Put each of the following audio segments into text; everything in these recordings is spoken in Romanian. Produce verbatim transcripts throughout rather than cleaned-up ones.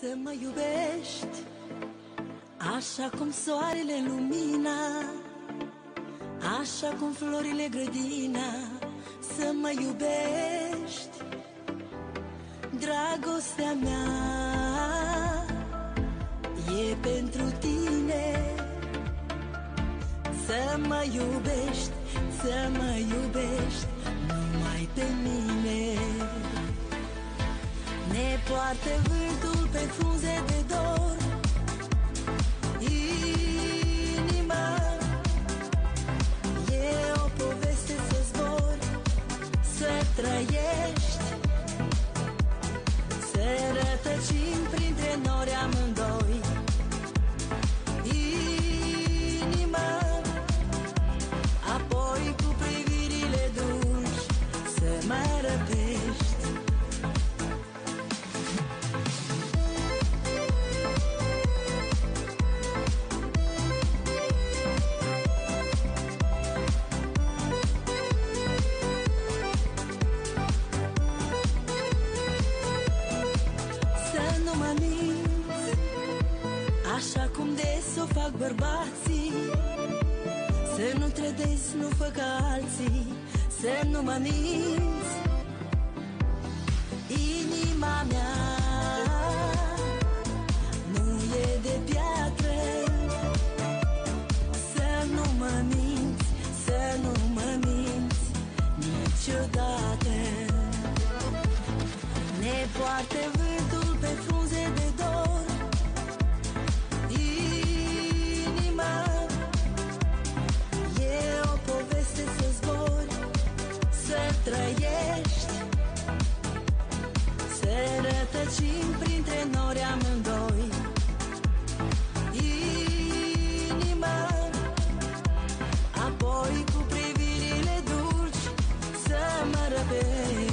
Să mă iubești așa cum soarele lumina, așa cum florile grădina. Să mă iubești, dragostea mea e pentru tine. Să mă iubești, să mă iubești numai pe mine. Ne poartă vântul pe frunze de dor, inima e o poveste să zbori, să trăiești, să rătăcim printre nori amândoi. Inima, apoi cu privirile dulci să mă răpești. Așa cum des o fac bărbații, să nu trădezi, nu fă ca alții, să nu mă minți. Inima mea nu e de piatră, să nu mă minți, să nu mă minți niciodată. Ne poartă vântul pe frunze de dor, inima e o poveste să zbori, să trăiești, să rătăcim printre nori amândoi. Inima, apoi cu privirile dulci să mă răpești.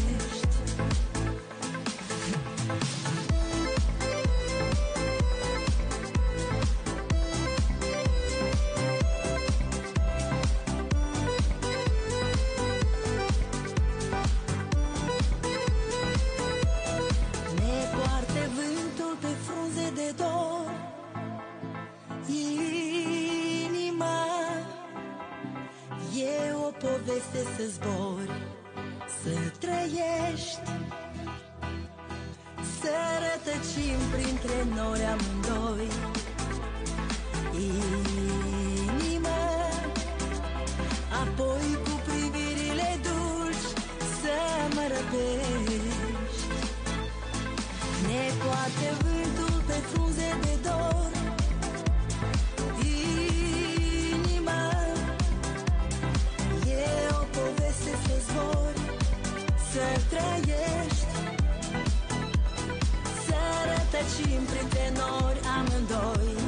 Inima e o poveste să zbori, să trăiești, să rătăcim printre nori amândoi. Inima, apoi cu privirile dulci să mă răpești. Ne poate vântul pe frunze de dor, inima e o poveste să zbori, să trăiești, să rătăcim printre nori amândoi.